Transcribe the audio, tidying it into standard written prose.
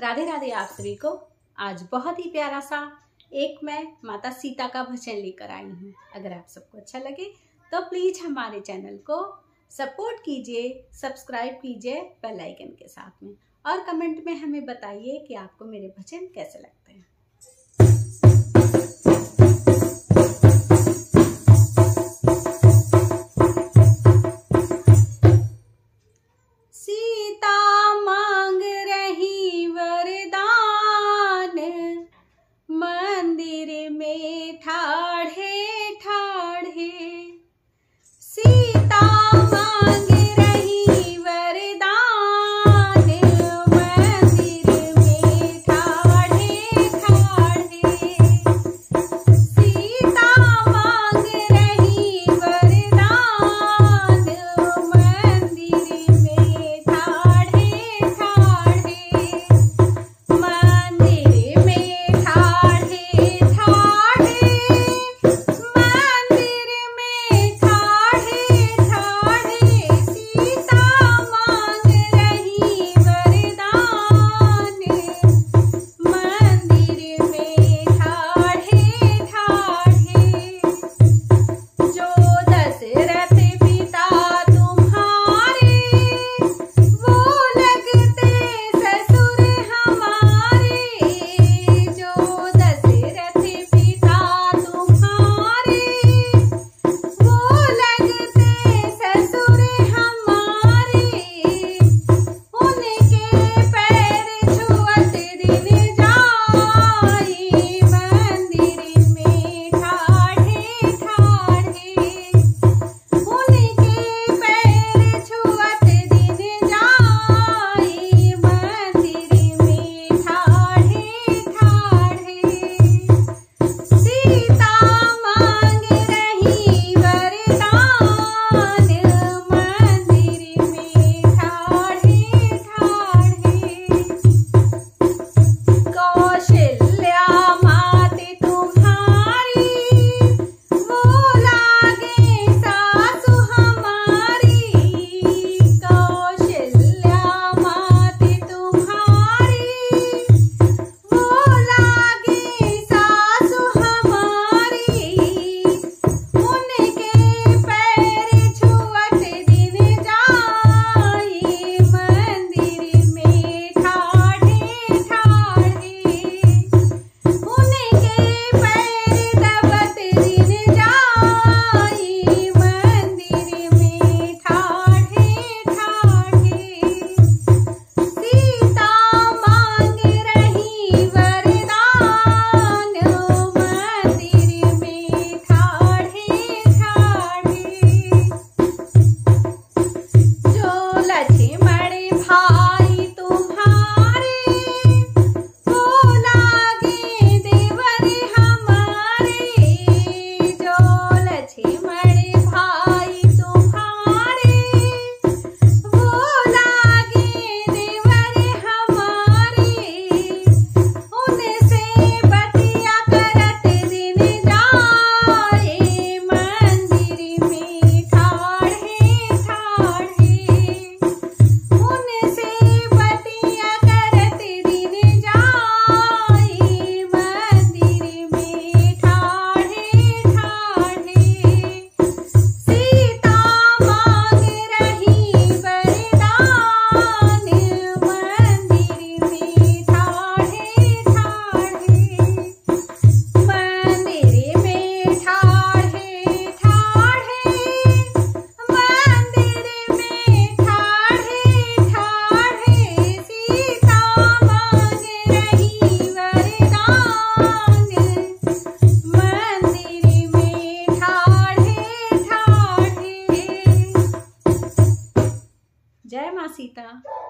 राधे राधे आप सभी को। आज बहुत ही प्यारा सा एक मैं माता सीता का भजन लेकर आई हूँ। अगर आप सबको अच्छा लगे तो प्लीज हमारे चैनल को सपोर्ट कीजिए, सब्सक्राइब कीजिए बेल आइकन के साथ में, और कमेंट में हमें बताइए कि आपको मेरे भजन कैसे लगते हैं। सीता मांग रही वरदान, मंदिर में ठाढ़े ठाढ़े। सीता मांग रही वरदान, मंदिर में ठाढ़े ठाढ़े। सीता मांग रही वरदान, मंदिर में ठाढ़े ठाढ़े। मंदिर में ठाढ़े ठाढ़े, मंदिर में ठाढ़े ठाढ़े। सीता मांग रही वरदान, मंदिर में ठाढ़े ठाढ़े। जो दशरथ पिता तुम्हारे, वो लगते ससुर हमारे। जो दशरथ पिता तुम्हारे, वो लगते ससुर हमारे। उनके पैर छुअत दिन जाई, मंदिर में ठाढ़े ठाढ़े। उनके पैर छुअत दिन जाई, मंदिर में ठाढ़े ठाढ़े। सीता मांग रही वरदान, मंदिर में ठाढ़े ठाढ़े। कौशल्या माते तुम्हारी, वो लागे सासु हमारी। कौशल्या माते तुम्हारी, वो लागे सासु हमारी। उनके पैर छुअत दिन जाई, मंदिर में ठाढ़े ठाढ़े। उनके पैर दबत दिन जाई, मंदिर में ठाढ़े ठाढ़े। सीता मांग रही वरदान, मंदिर में ठाढ़े ठाढ़े। जो लक्ष्मण भाई तुम्हारे, वो लागे देवर हमारे। जो लक्ष्मण भाई तुम्हारे, वो लागे देवर हमारे। उनसे बतिया करत दिन जाए, मंदिर में ठाढ़े ठाढ़े। उनसे बतिया करत दिन जाए, मंदिर में ठाढ़े ठाढ़े। सीता मांग रही वरदान, मंदिर में ठाढ़े ठाढ़े। मंदिर में ठाढ़े ठाढ़े, मंदिर में ठाढ़े ठाढ़े। सीता मांग रही वरदान, मंदिर में ठाढ़े ठाढ़े। जय माँ सीता।